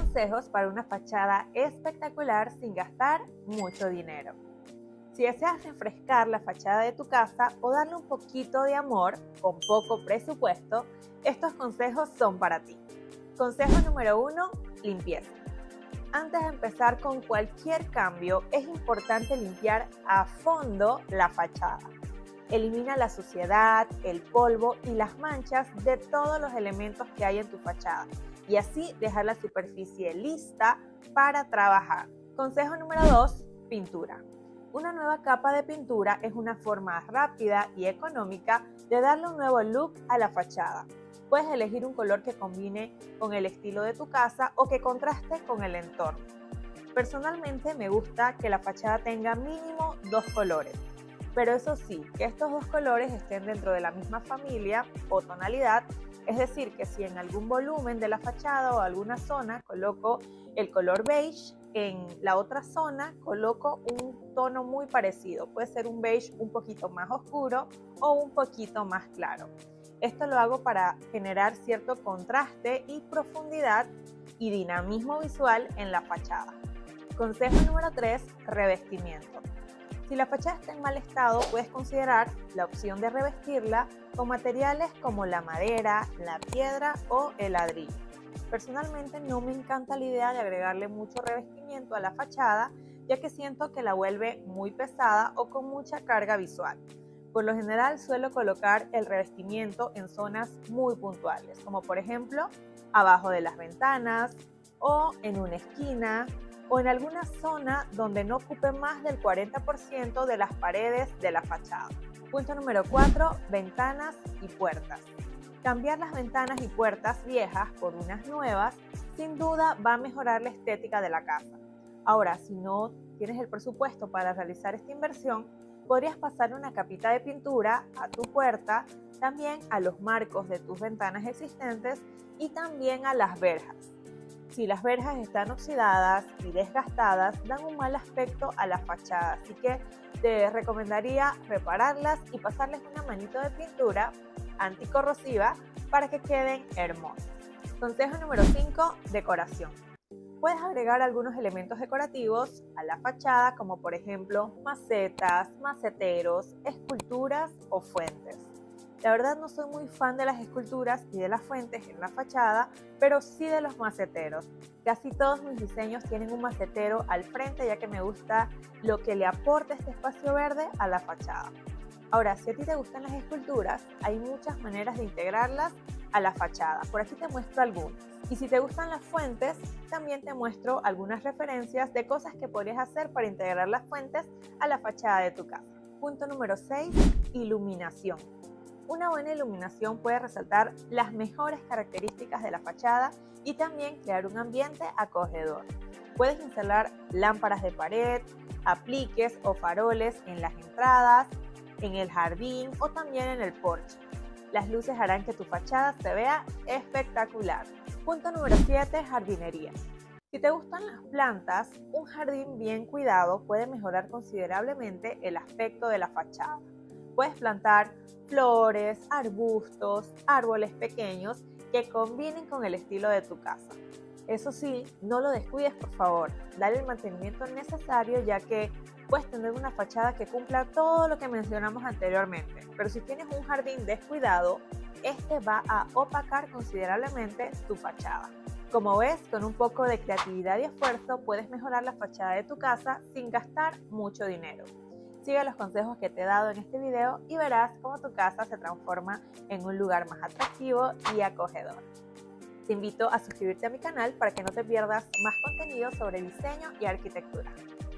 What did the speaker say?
consejos para una fachada espectacular sin gastar mucho dinero. Si deseas refrescar la fachada de tu casa o darle un poquito de amor con poco presupuesto, estos consejos son para ti. Consejo número 1, limpieza. Antes de empezar con cualquier cambio, es importante limpiar a fondo la fachada. Elimina la suciedad, el polvo y las manchas de todos los elementos que hay en tu fachada y así dejar la superficie lista para trabajar. Consejo número 2, pintura. Una nueva capa de pintura es una forma rápida y económica de darle un nuevo look a la fachada. Puedes elegir un color que combine con el estilo de tu casa o que contraste con el entorno. Personalmente me gusta que la fachada tenga mínimo 2 colores, pero eso sí, que estos 2 colores estén dentro de la misma familia o tonalidad, es decir, que si en algún volumen de la fachada o alguna zona coloco el color beige, en la otra zona coloco un tono muy parecido, puede ser un beige un poquito más oscuro o un poquito más claro. Esto lo hago para generar cierto contraste y profundidad y dinamismo visual en la fachada. Consejo número 3, revestimiento. Si la fachada está en mal estado, puedes considerar la opción de revestirla con materiales como la madera, la piedra o el ladrillo. Personalmente no me encanta la idea de agregarle mucho revestimiento a la fachada, ya que siento que la vuelve muy pesada o con mucha carga visual. Por lo general suelo colocar el revestimiento en zonas muy puntuales, como por ejemplo abajo de las ventanas o en una esquina o en alguna zona donde no ocupe más del 40% de las paredes de la fachada. Punto número 4, ventanas y puertas. Cambiar las ventanas y puertas viejas por unas nuevas sin duda va a mejorar la estética de la casa. Ahora, si no tienes el presupuesto para realizar esta inversión, podrías pasar una capita de pintura a tu puerta, también a los marcos de tus ventanas existentes y también a las verjas. Si las verjas están oxidadas y desgastadas, dan un mal aspecto a la fachada, así que te recomendaría repararlas y pasarles una manito de pintura anticorrosiva para que queden hermosas. Consejo número 5, decoración. Puedes agregar algunos elementos decorativos a la fachada, como por ejemplo macetas, maceteros, esculturas o fuentes. La verdad no soy muy fan de las esculturas y de las fuentes en la fachada, pero sí de los maceteros. Casi todos mis diseños tienen un macetero al frente, ya que me gusta lo que le aporta este espacio verde a la fachada. Ahora, si a ti te gustan las esculturas, hay muchas maneras de integrarlas a la fachada. Por aquí te muestro algunas. Y si te gustan las fuentes, también te muestro algunas referencias de cosas que podrías hacer para integrar las fuentes a la fachada de tu casa. Punto número 6, iluminación. Una buena iluminación puede resaltar las mejores características de la fachada y también crear un ambiente acogedor. Puedes instalar lámparas de pared, apliques o faroles en las entradas, en el jardín o también en el porche. Las luces harán que tu fachada se vea espectacular. Punto número 7, jardinería. Si te gustan las plantas, un jardín bien cuidado puede mejorar considerablemente el aspecto de la fachada. Puedes plantar flores, arbustos, árboles pequeños que combinen con el estilo de tu casa. Eso sí, no lo descuides por favor, dale el mantenimiento necesario ya que puedes tener una fachada que cumpla todo lo que mencionamos anteriormente, pero si tienes un jardín descuidado, este va a opacar considerablemente tu fachada. Como ves, con un poco de creatividad y esfuerzo puedes mejorar la fachada de tu casa sin gastar mucho dinero. Sigue los consejos que te he dado en este video y verás cómo tu casa se transforma en un lugar más atractivo y acogedor. Te invito a suscribirte a mi canal para que no te pierdas más contenido sobre diseño y arquitectura.